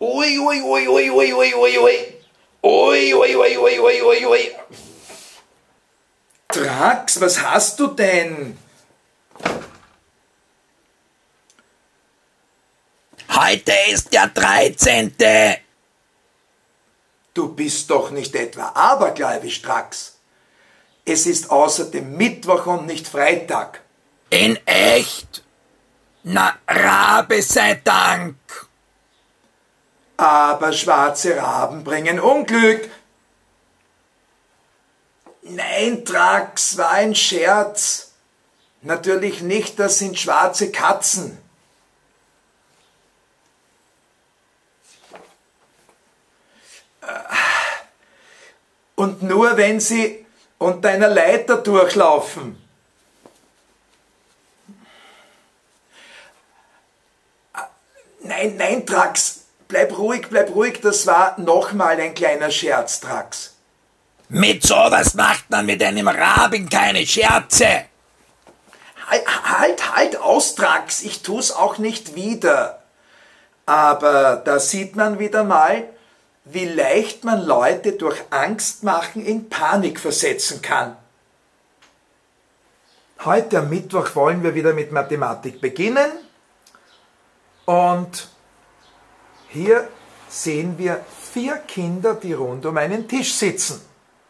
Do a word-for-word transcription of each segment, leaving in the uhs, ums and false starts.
Ui, ui, ui, ui, ui, ui, ui, ui. Ui, ui, ui, ui, ui, ui, ui. Drax, was hast du denn? Heute ist der dreizehnte. Du bist doch nicht etwa abergläubisch, Drax. Es ist außerdem Mittwoch und nicht Freitag. In echt? Na, Rabe sei Dank. Aber schwarze Raben bringen Unglück. Nein, Drax, war ein Scherz. Natürlich nicht, das sind schwarze Katzen. Und nur wenn sie unter einer Leiter durchlaufen. Nein, nein, Drax, bleib ruhig, bleib ruhig, das war nochmal ein kleiner Scherz, Drax. Mit sowas macht man mit einem Raben keine Scherze. Halt, halt, halt aus, Drax, ich tu's auch nicht wieder. Aber da sieht man wieder mal, wie leicht man Leute durch Angstmachen in Panik versetzen kann. Heute am Mittwoch wollen wir wieder mit Mathematik beginnen. Und hier sehen wir vier Kinder, die rund um einen Tisch sitzen.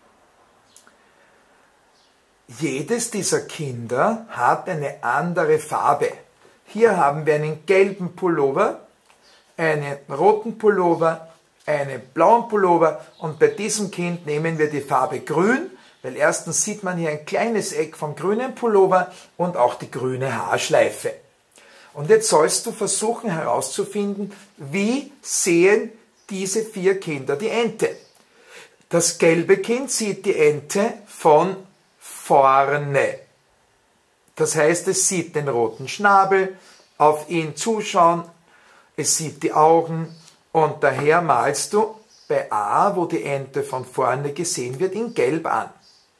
Jedes dieser Kinder hat eine andere Farbe. Hier haben wir einen gelben Pullover, einen roten Pullover, einen blauen Pullover und bei diesem Kind nehmen wir die Farbe grün, weil erstens sieht man hier ein kleines Eck vom grünen Pullover und auch die grüne Haarschleife. Und jetzt sollst du versuchen herauszufinden, wie sehen diese vier Kinder die Ente. Das gelbe Kind sieht die Ente von vorne. Das heißt, es sieht den roten Schnabel, auf ihn zuschauen, es sieht die Augen und daher malst du bei A, wo die Ente von vorne gesehen wird, in gelb an.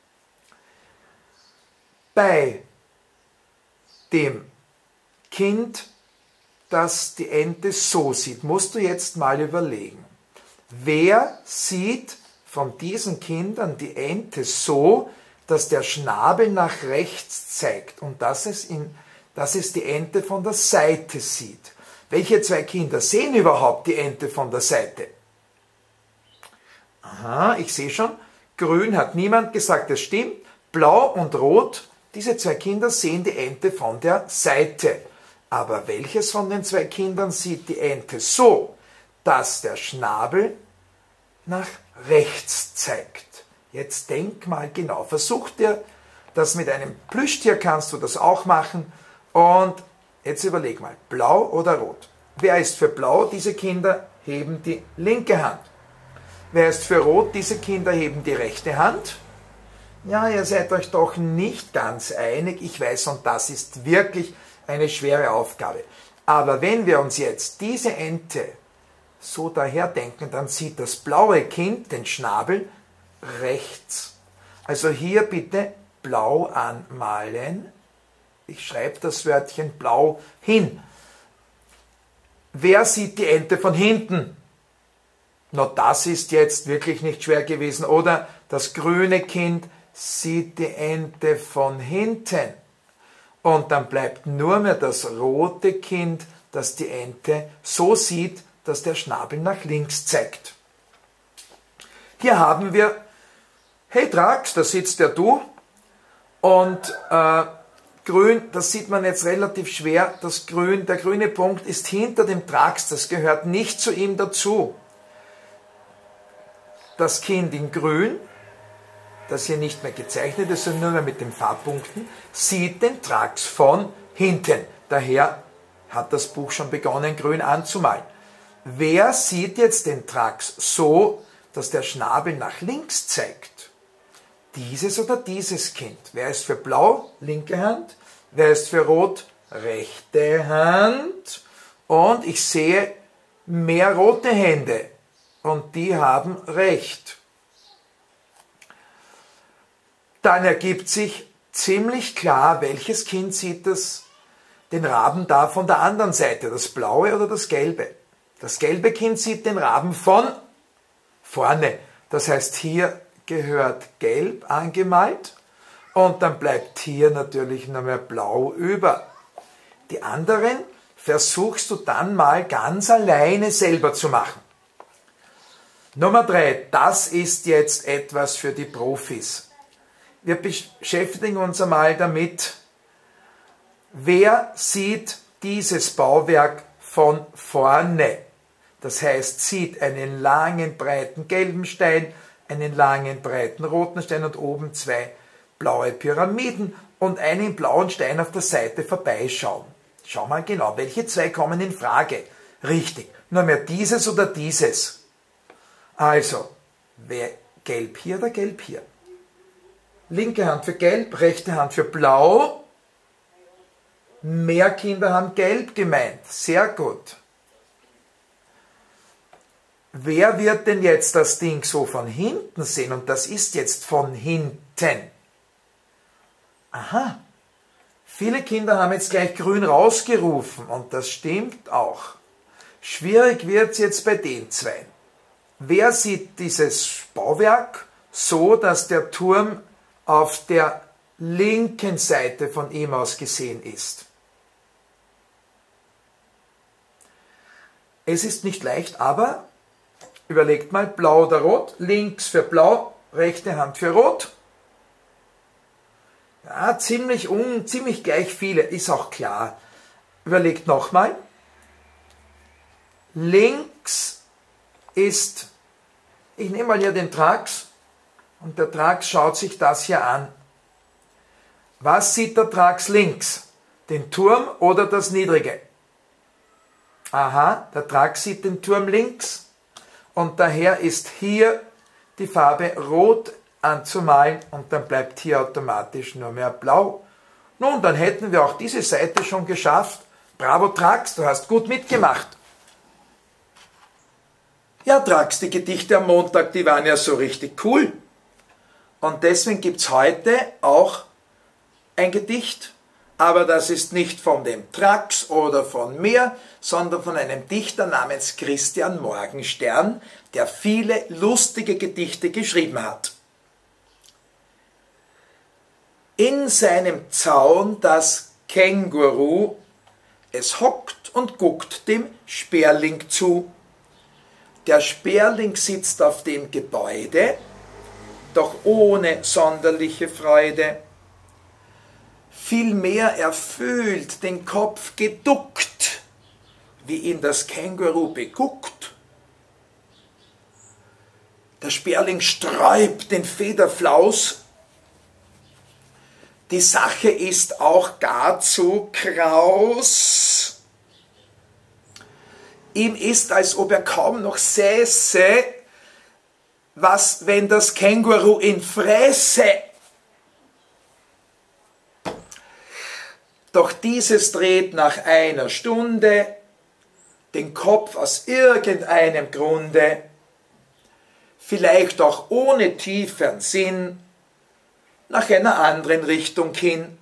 Bei dem Kind, das die Ente so sieht, musst du jetzt mal überlegen, wer sieht von diesen Kindern die Ente so, dass der Schnabel nach rechts zeigt und dass es, in, dass es die Ente von der Seite sieht. Welche zwei Kinder sehen überhaupt die Ente von der Seite? Aha, ich sehe schon, grün hat niemand gesagt, das stimmt. Blau und rot, diese zwei Kinder sehen die Ente von der Seite. Aber welches von den zwei Kindern sieht die Ente so, dass der Schnabel nach rechts zeigt? Jetzt denk mal genau, versuch dir das mit einem Plüschtier, kannst du das auch machen. Und jetzt überleg mal, blau oder rot? Wer ist für blau? Diese Kinder heben die linke Hand. Wer ist für rot? Diese Kinder heben die rechte Hand. Ja, ihr seid euch doch nicht ganz einig. Ich weiß, und das ist wirklich eine schwere Aufgabe. Aber wenn wir uns jetzt diese Ente so daherdenken, dann sieht das blaue Kind den Schnabel rechts. Also hier bitte blau anmalen. Ich schreibe das Wörtchen blau hin. Wer sieht die Ente von hinten? Na, das ist jetzt wirklich nicht schwer gewesen. Oder das grüne Kind sieht die Ente von hinten. Und dann bleibt nur mehr das rote Kind, das die Ente so sieht, dass der Schnabel nach links zeigt. Hier haben wir, hey Drax, da sitzt ja du. Und äh, grün, das sieht man jetzt relativ schwer, das Grün, der grüne Punkt ist hinter dem Drax, das gehört nicht zu ihm dazu. Das Kind in grün, das hier nicht mehr gezeichnet ist, sondern nur mehr mit den Farbpunkten, sieht den Drax von hinten. Daher hat das Buch schon begonnen, grün anzumalen. Wer sieht jetzt den Drax so, dass der Schnabel nach links zeigt? Dieses oder dieses Kind? Wer ist für blau? Linke Hand. Wer ist für rot? Rechte Hand. Und ich sehe mehr rote Hände. Und die haben recht. Dann ergibt sich ziemlich klar, welches Kind sieht das, den Raben da von der anderen Seite, das blaue oder das gelbe. Das gelbe Kind sieht den Raben von vorne. Das heißt, hier gehört gelb angemalt und dann bleibt hier natürlich nur mehr blau über. Die anderen versuchst du dann mal ganz alleine selber zu machen. Nummer drei, das ist jetzt etwas für die Profis. Wir beschäftigen uns einmal damit, wer sieht dieses Bauwerk von vorne? Das heißt, sieht einen langen, breiten gelben Stein, einen langen, breiten roten Stein und oben zwei blaue Pyramiden und einen blauen Stein auf der Seite vorbeischauen. Schau mal genau, welche zwei kommen in Frage? Richtig, nur mehr dieses oder dieses. Also, wer gelb hier oder gelb hier? Linke Hand für gelb, rechte Hand für blau. Mehr Kinder haben gelb gemeint. Sehr gut. Wer wird denn jetzt das Ding so von hinten sehen? Und das ist jetzt von hinten. Aha. Viele Kinder haben jetzt gleich grün rausgerufen. Und das stimmt auch. Schwierig wird es jetzt bei den zwei. Wer sieht dieses Bauwerk so, dass der Turm auf der linken Seite von ihm aus gesehen ist? Es ist nicht leicht, aber überlegt mal, blau oder rot, links für blau, rechte Hand für rot. Ja, ziemlich, un, ziemlich gleich viele, ist auch klar. Überlegt nochmal, links ist, ich nehme mal hier den Trax und der Trax schaut sich das hier an. Was sieht der Trax links? Den Turm oder das Niedrige? Aha, der Trax sieht den Turm links und daher ist hier die Farbe rot anzumalen und dann bleibt hier automatisch nur mehr blau. Nun, dann hätten wir auch diese Seite schon geschafft. Bravo Trax, du hast gut mitgemacht. Ja, Trax, die Gedichte am Montag, die waren ja so richtig cool. Und deswegen gibt es heute auch ein Gedicht, aber das ist nicht von dem Trax oder von mir, sondern von einem Dichter namens Christian Morgenstern, der viele lustige Gedichte geschrieben hat. In seinem Zaun das Känguru, es hockt und guckt dem Sperling zu. Der Sperling sitzt auf dem Gebäude, doch ohne sonderliche Freude. Vielmehr er fühlt den Kopf geduckt, wie ihn das Känguru beguckt. Der Sperling sträubt den Federflaus. Die Sache ist auch gar zu kraus. Ihm ist, als ob er kaum noch säße, was, wenn das Känguru ihn fresse. Doch dieses dreht nach einer Stunde den Kopf aus irgendeinem Grunde, vielleicht auch ohne tieferen Sinn, nach einer anderen Richtung hin.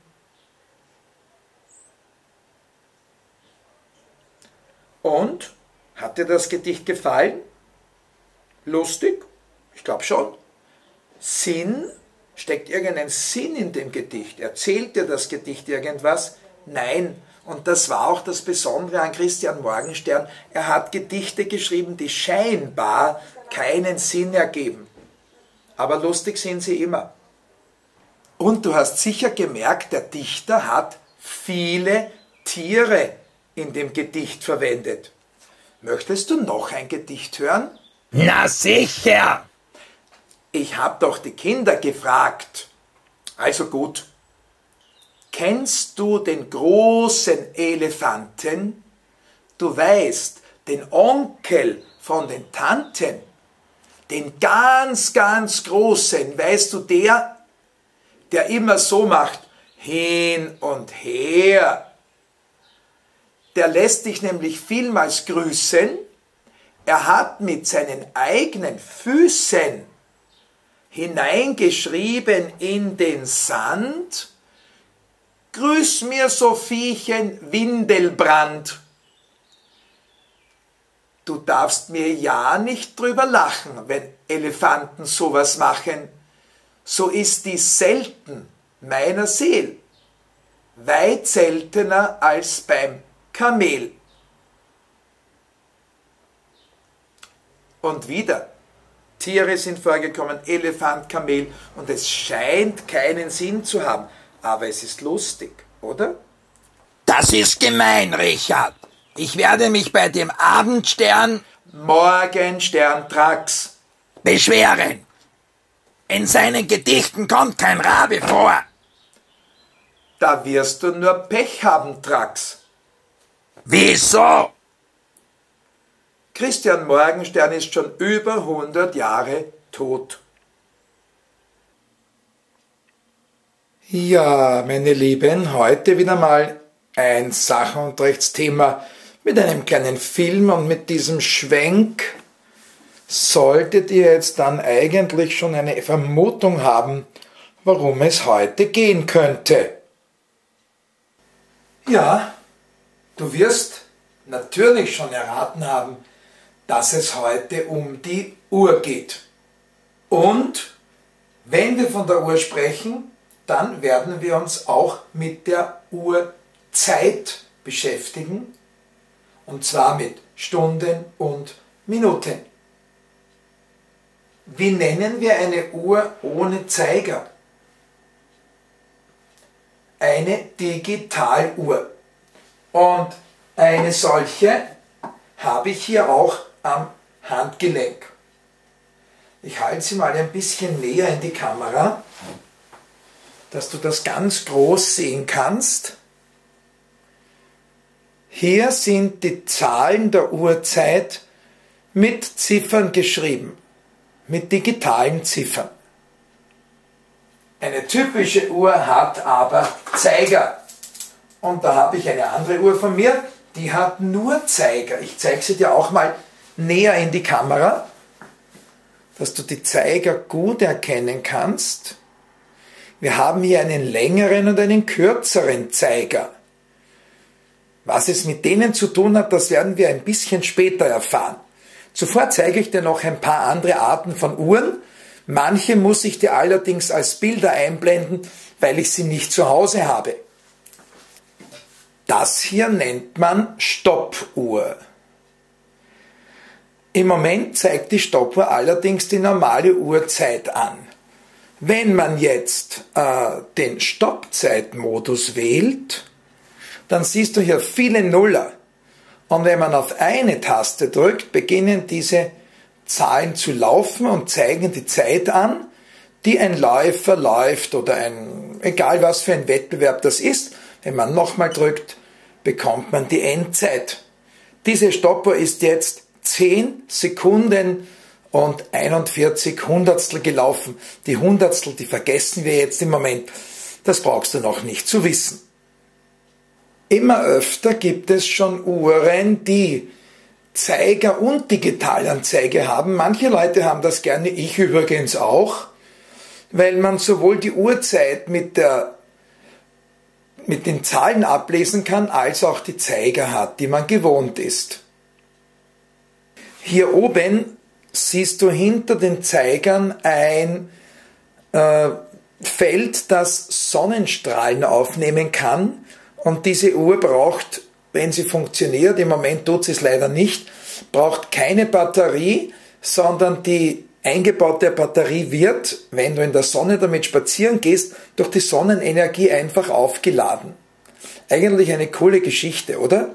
Und? Hat dir das Gedicht gefallen? Lustig? Ich glaube schon. Sinn? Steckt irgendein Sinn in dem Gedicht? Erzählt dir das Gedicht irgendwas? Nein. Und das war auch das Besondere an Christian Morgenstern. Er hat Gedichte geschrieben, die scheinbar keinen Sinn ergeben. Aber lustig sind sie immer. Und du hast sicher gemerkt, der Dichter hat viele Tiere in dem Gedicht verwendet. Möchtest du noch ein Gedicht hören? Na sicher! Ich habe doch die Kinder gefragt. Also gut. Kennst du den großen Elefanten? Du weißt, den Onkel von den Tanten. Den ganz, ganz großen, weißt du, der, der immer so macht, hin und her. Der lässt dich nämlich vielmals grüßen. Er hat mit seinen eigenen Füßen hineingeschrieben in den Sand, grüß mir Sophiechen Windelbrand. du darfst mir ja nicht drüber lachen, wenn Elefanten sowas machen. So ist dies selten meiner Seel, weit seltener als beim Kamel. Und wieder, Tiere sind vorgekommen, Elefant, Kamel, und es scheint keinen Sinn zu haben, aber es ist lustig, oder? Das ist gemein, Richard. Ich werde mich bei dem Abendstern Morgenstern Trax beschweren. In seinen Gedichten kommt kein Rabe vor. Da wirst du nur Pech haben, Trax. Wieso? Christian Morgenstern ist schon über hundert Jahre tot. Ja, meine Lieben, heute wieder mal ein Sachenunterrichtsthema mit einem kleinen Film, und mit diesem Schwenk solltet ihr jetzt dann eigentlich schon eine Vermutung haben, worum es heute gehen könnte. Ja, du wirst natürlich schon erraten haben, dass es heute um die Uhr geht. Und wenn wir von der Uhr sprechen, dann werden wir uns auch mit der Uhrzeit beschäftigen, und zwar mit Stunden und Minuten. Wie nennen wir eine Uhr ohne Zeiger? Eine Digitaluhr. Und eine solche habe ich hier auch am Handgelenk. Ich halte sie mal ein bisschen näher in die Kamera, dass du das ganz groß sehen kannst. Hier sind die Zahlen der Uhrzeit mit Ziffern geschrieben, mit digitalen Ziffern. Eine typische Uhr hat aber Zeiger. Und da habe ich eine andere Uhr von mir, die hat nur Zeiger. Ich zeige sie dir auch mal näher in die Kamera, dass du die Zeiger gut erkennen kannst. Wir haben hier einen längeren und einen kürzeren Zeiger. Was es mit denen zu tun hat, das werden wir ein bisschen später erfahren. Zuvor zeige ich dir noch ein paar andere Arten von Uhren. Manche muss ich dir allerdings als Bilder einblenden, weil ich sie nicht zu Hause habe. Das hier nennt man Stoppuhr. Im Moment zeigt die Stoppuhr allerdings die normale Uhrzeit an. Wenn man jetzt äh, den Stoppzeitmodus wählt, dann siehst du hier viele Nuller. Und wenn man auf eine Taste drückt, beginnen diese Zahlen zu laufen und zeigen die Zeit an, die ein Läufer läuft oder ein, egal was für ein Wettbewerb das ist. Wenn man nochmal drückt, bekommt man die Endzeit. Diese Stoppuhr ist jetzt zehn Sekunden und einundvierzig Hundertstel gelaufen. Die Hundertstel, die vergessen wir jetzt im Moment. Das brauchst du noch nicht zu wissen. Immer öfter gibt es schon Uhren, die Zeiger und Digitalanzeige haben. Manche Leute haben das gerne, ich übrigens auch, weil man sowohl die Uhrzeit mit, der, mit den Zahlen ablesen kann, als auch die Zeiger hat, die man gewohnt ist. Hier oben siehst du hinter den Zeigern ein äh, Feld, das Sonnenstrahlen aufnehmen kann. Und diese Uhr braucht, wenn sie funktioniert, im Moment tut sie es leider nicht, braucht keine Batterie, sondern die eingebaute Batterie wird, wenn du in der Sonne damit spazieren gehst, durch die Sonnenenergie einfach aufgeladen. Eigentlich eine coole Geschichte, oder?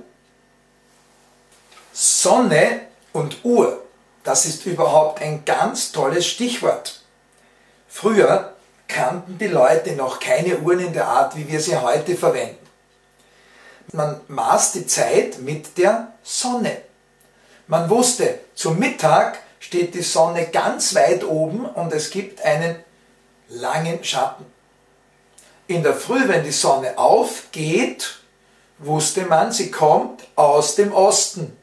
Sonne und Uhr, das ist überhaupt ein ganz tolles Stichwort. Früher kannten die Leute noch keine Uhren in der Art, wie wir sie heute verwenden. Man maß die Zeit mit der Sonne. Man wusste, zum Mittag steht die Sonne ganz weit oben und es gibt einen langen Schatten. In der Früh, wenn die Sonne aufgeht, wusste man, sie kommt aus dem Osten.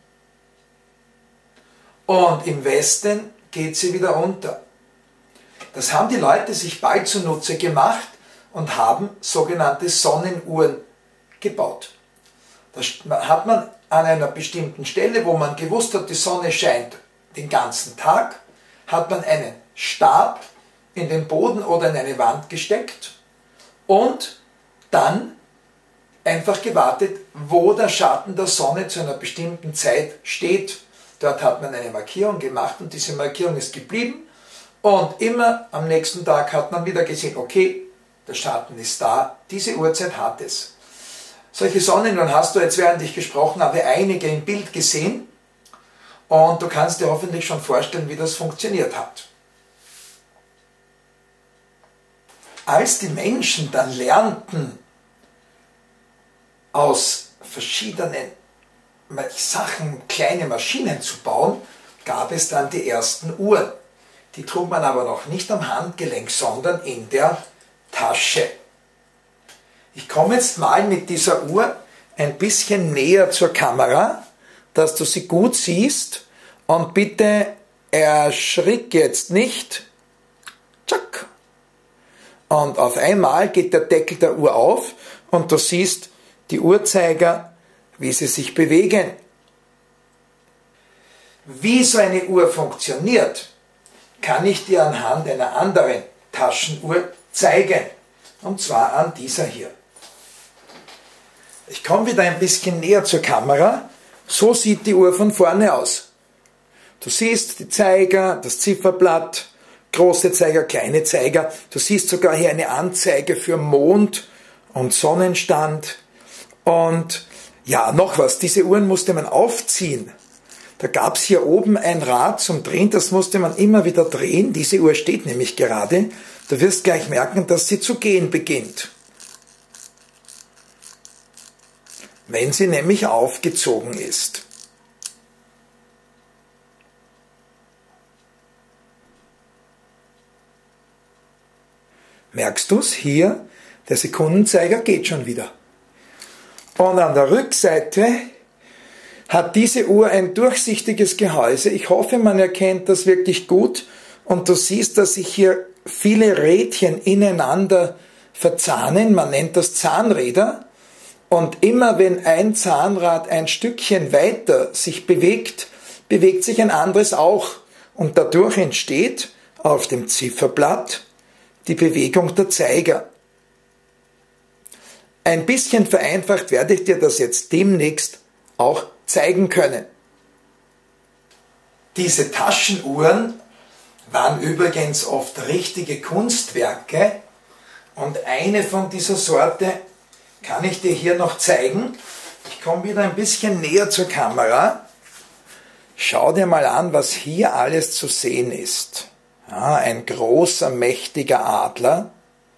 Und im Westen geht sie wieder unter. Das haben die Leute sich bald zunutze gemacht und haben sogenannte Sonnenuhren gebaut. Da hat man an einer bestimmten Stelle, wo man gewusst hat, die Sonne scheint den ganzen Tag, hat man einen Stab in den Boden oder in eine Wand gesteckt und dann einfach gewartet, wo der Schatten der Sonne zu einer bestimmten Zeit steht. Dort hat man eine Markierung gemacht und diese Markierung ist geblieben. Und immer am nächsten Tag hat man wieder gesehen, okay, der Schatten ist da, diese Uhrzeit hat es. Solche Sonnenuhren hast du jetzt, während ich gesprochen habe, einige im Bild gesehen. Und du kannst dir hoffentlich schon vorstellen, wie das funktioniert hat. Als die Menschen dann lernten, aus verschiedenen Sachen kleine Maschinen zu bauen, gab es dann die ersten Uhren. Die trug man aber noch nicht am Handgelenk, sondern in der Tasche. Ich komme jetzt mal mit dieser Uhr ein bisschen näher zur Kamera, dass du sie gut siehst, und bitte erschrick jetzt nicht. Tschack. Und auf einmal geht der Deckel der Uhr auf und du siehst die Uhrzeiger, wie sie sich bewegen. Wie so eine Uhr funktioniert, kann ich dir anhand einer anderen Taschenuhr zeigen. Und zwar an dieser hier. Ich komme wieder ein bisschen näher zur Kamera. So sieht die Uhr von vorne aus. Du siehst die Zeiger, das Zifferblatt, große Zeiger, kleine Zeiger. Du siehst sogar hier eine Anzeige für Mond und Sonnenstand. Und ja, noch was, diese Uhren musste man aufziehen. Da gab es hier oben ein Rad zum Drehen, das musste man immer wieder drehen. Diese Uhr steht nämlich gerade. Du wirst gleich merken, dass sie zu gehen beginnt. Wenn sie nämlich aufgezogen ist. Merkst du es? Hier, der Sekundenzeiger geht schon wieder. Und an der Rückseite hat diese Uhr ein durchsichtiges Gehäuse. Ich hoffe, man erkennt das wirklich gut. Und du siehst, dass sich hier viele Rädchen ineinander verzahnen. Man nennt das Zahnräder. Und immer wenn ein Zahnrad ein Stückchen weiter sich bewegt, bewegt sich ein anderes auch. Und dadurch entsteht auf dem Zifferblatt die Bewegung der Zeiger. Ein bisschen vereinfacht werde ich dir das jetzt demnächst auch zeigen können. Diese Taschenuhren waren übrigens oft richtige Kunstwerke und eine von dieser Sorte kann ich dir hier noch zeigen. Ich komme wieder ein bisschen näher zur Kamera. Schau dir mal an, was hier alles zu sehen ist. Ja, ein großer, mächtiger Adler.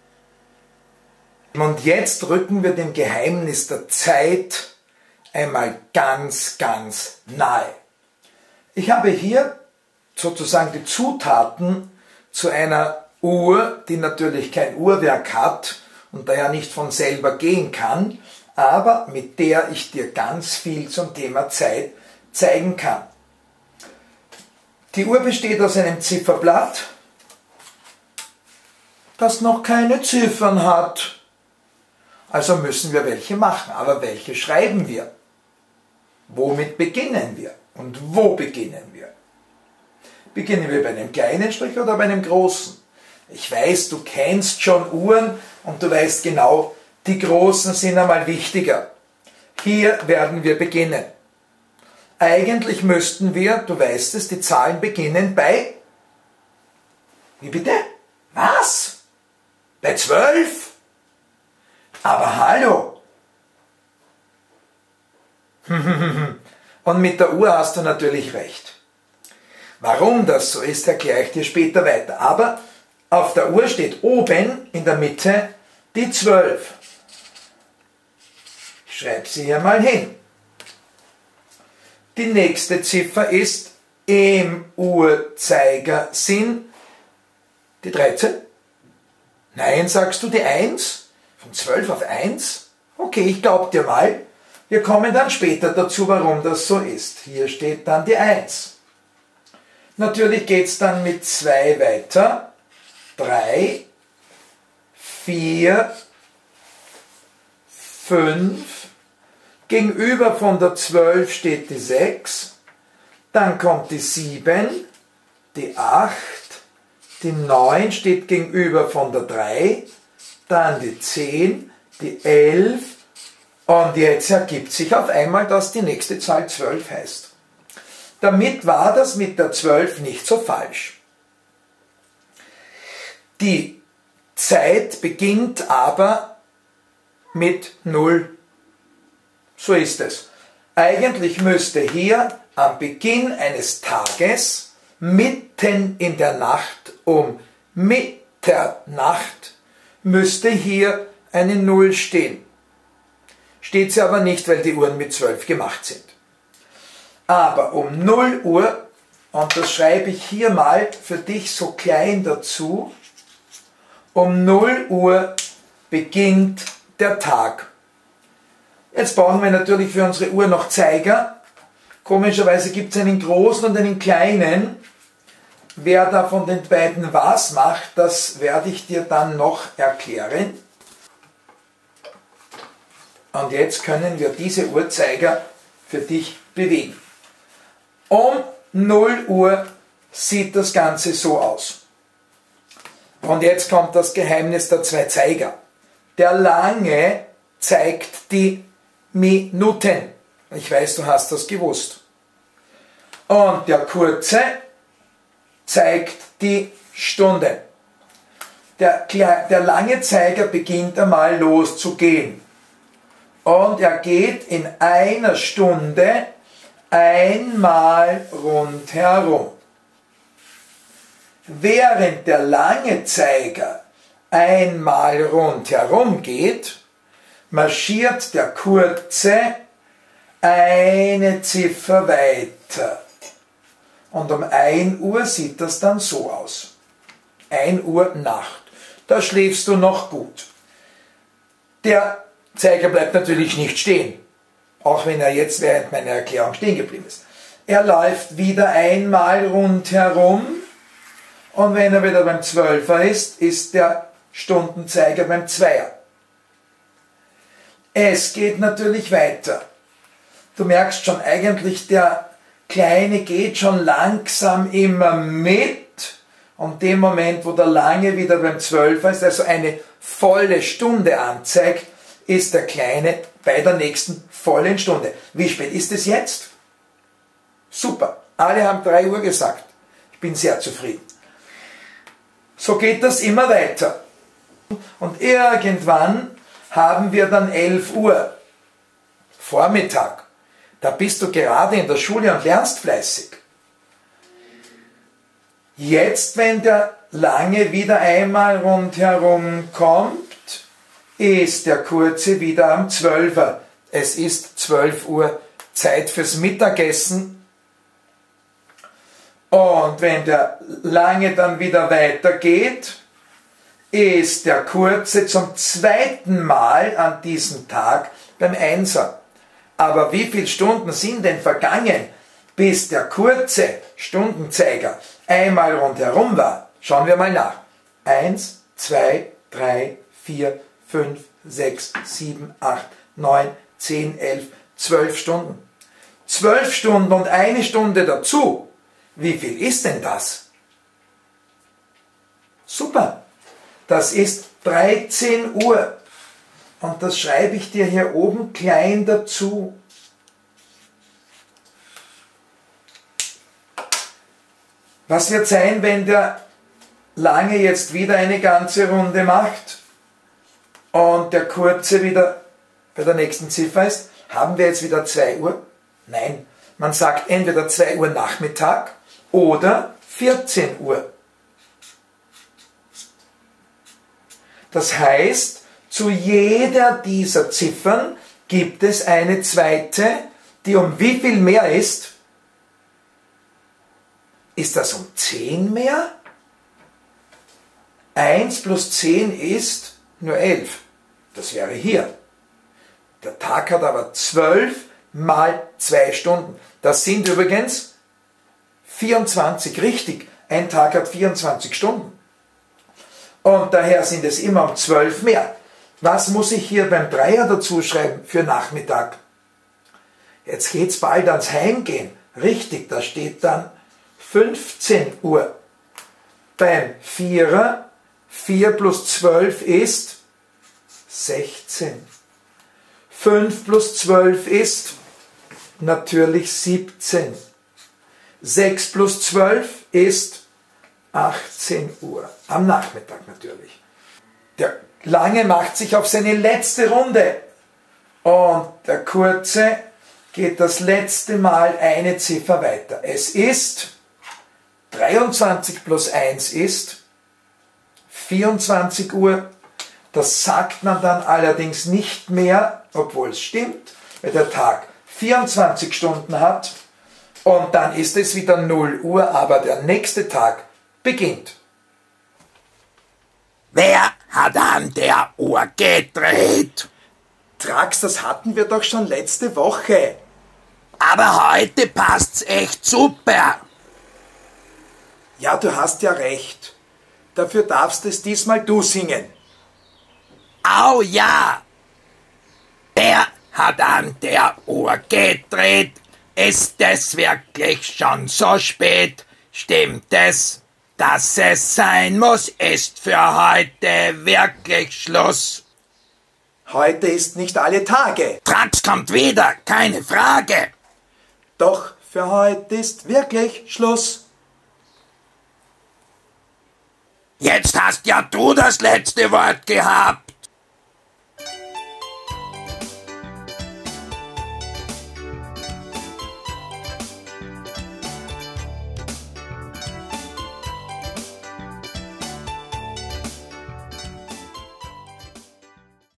Und jetzt rücken wir dem Geheimnis der Zeit einmal ganz, ganz nahe. Ich habe hier sozusagen die Zutaten zu einer Uhr, die natürlich kein Uhrwerk hat und daher nicht von selber gehen kann, aber mit der ich dir ganz viel zum Thema Zeit zeigen kann. Die Uhr besteht aus einem Zifferblatt, das noch keine Ziffern hat. Also müssen wir welche machen. Aber welche schreiben wir? Womit beginnen wir? Und wo beginnen wir? Beginnen wir bei einem kleinen Strich oder bei einem großen? Ich weiß, du kennst schon Uhren und du weißt genau, die großen sind einmal wichtiger. Hier werden wir beginnen. Eigentlich müssten wir, du weißt es, die Zahlen beginnen bei... Wie bitte? Was? Bei zwölf? Aber hallo! Und mit der Uhr hast du natürlich recht. Warum das so ist, erkläre ich dir später weiter. Aber auf der Uhr steht oben in der Mitte die zwölf. Ich schreibe sie hier mal hin. Die nächste Ziffer ist im Uhrzeigersinn die dreizehn. Nein, sagst du die eins? Von zwölf auf eins? Okay, ich glaub dir mal. Wir kommen dann später dazu, warum das so ist. Hier steht dann die eins. Natürlich geht es dann mit zwei weiter. drei, vier, fünf. Gegenüber von der zwölf steht die sechs, dann kommt die sieben, die acht, die neun steht gegenüber von der drei, dann die zehn, die elf und jetzt ergibt sich auf einmal, dass die nächste Zahl zwölf heißt. Damit war das mit der zwölf nicht so falsch. Die Zeit beginnt aber mit null. So ist es. Eigentlich müsste hier am Beginn eines Tages, mitten in der Nacht, um Mitternacht, müsste hier eine null stehen. Steht sie aber nicht, weil die Uhren mit zwölf gemacht sind. Aber um null Uhr, und das schreibe ich hier mal für dich so klein dazu, um null Uhr beginnt der Tag. Jetzt brauchen wir natürlich für unsere Uhr noch Zeiger. Komischerweise gibt es einen großen und einen kleinen. Wer da von den beiden was macht, das werde ich dir dann noch erklären. Und jetzt können wir diese Uhrzeiger für dich bewegen. Um null Uhr sieht das Ganze so aus. Und jetzt kommt das Geheimnis der zwei Zeiger. Der lange zeigt die Minuten. Ich weiß, du hast das gewusst. Und der kurze zeigt die Stunden. Der, der lange Zeiger beginnt einmal loszugehen. Und er geht in einer Stunde einmal rundherum. Während der lange Zeiger einmal rundherum geht, marschiert der kurze eine Ziffer weiter. Und um ein Uhr sieht das dann so aus. ein Uhr Nacht. Da schläfst du noch gut. Der Zeiger bleibt natürlich nicht stehen, auch wenn er jetzt während meiner Erklärung stehen geblieben ist. Er läuft wieder einmal rundherum und wenn er wieder beim Zwölfer ist, ist der Stundenzeiger beim Zweier. Es geht natürlich weiter. Du merkst schon, eigentlich der Kleine geht schon langsam immer mit und dem Moment, wo der Lange wieder beim Zwölfer ist, also eine volle Stunde anzeigt, ist der Kleine bei der nächsten vollen Stunde. Wie spät ist es jetzt? Super, alle haben drei Uhr gesagt. Ich bin sehr zufrieden. So geht das immer weiter. Und irgendwann haben wir dann elf Uhr, Vormittag. Da bist du gerade in der Schule und lernst fleißig. Jetzt, wenn der Lange wieder einmal rundherum kommt, ist der Kurze wieder am Zwölfer. Es ist zwölf Uhr, Zeit fürs Mittagessen. Und wenn der Lange dann wieder weitergeht, ist der Kurze zum zweiten Mal an diesem Tag beim Einser. Aber wie viele Stunden sind denn vergangen, bis der kurze Stundenzeiger einmal rundherum war? Schauen wir mal nach. eins, zwei, drei, vier, fünf, sechs, sieben, acht, neun, zehn, elf, zwölf Stunden. zwölf Stunden und eine Stunde dazu. Wie viel ist denn das? Super. Das ist dreizehn Uhr. Und das schreibe ich dir hier oben klein dazu. Was wird sein, wenn der Lange jetzt wieder eine ganze Runde macht und der Kurze wieder bei der nächsten Ziffer ist? Haben wir jetzt wieder zwei Uhr? Nein, man sagt entweder zwei Uhr Nachmittag oder vierzehn Uhr. Das heißt, zu jeder dieser Ziffern gibt es eine zweite, die um wie viel mehr ist? Ist das um zehn mehr? eins plus zehn ist nur elf. Das wäre hier. Der Tag hat aber zwölf mal zwei Stunden. Das sind übrigens vierundzwanzig, richtig. Ein Tag hat vierundzwanzig Stunden. Und daher sind es immer um zwölf mehr. Was muss ich hier beim Dreier dazu schreiben für Nachmittag? Jetzt geht's bald ans Heimgehen. Richtig, da steht dann fünfzehn Uhr. Beim Vierer, vier plus zwölf ist sechzehn. fünf plus zwölf ist natürlich siebzehn. sechs plus zwölf ist achtzehn Uhr. Am Nachmittag natürlich. Der Lange macht sich auf seine letzte Runde. Und der Kurze geht das letzte Mal eine Ziffer weiter. Es ist dreiundzwanzig plus eins ist vierundzwanzig Uhr. Das sagt man dann allerdings nicht mehr, obwohl es stimmt, weil der Tag vierundzwanzig Stunden hat und dann ist es wieder null Uhr, aber der nächste Tag beginnt. Wer hat an der Uhr gedreht? Trax, das hatten wir doch schon letzte Woche. Aber heute passt's echt super. Ja, du hast ja recht. Dafür darfst es diesmal du singen. Au ja. Wer hat an der Uhr gedreht? Ist es wirklich schon so spät? Stimmt es, dass es sein muss? Ist für heute wirklich Schluss? Heute ist nicht alle Tage. Trax kommt wieder, keine Frage. Doch für heute ist wirklich Schluss. Jetzt hast ja du das letzte Wort gehabt.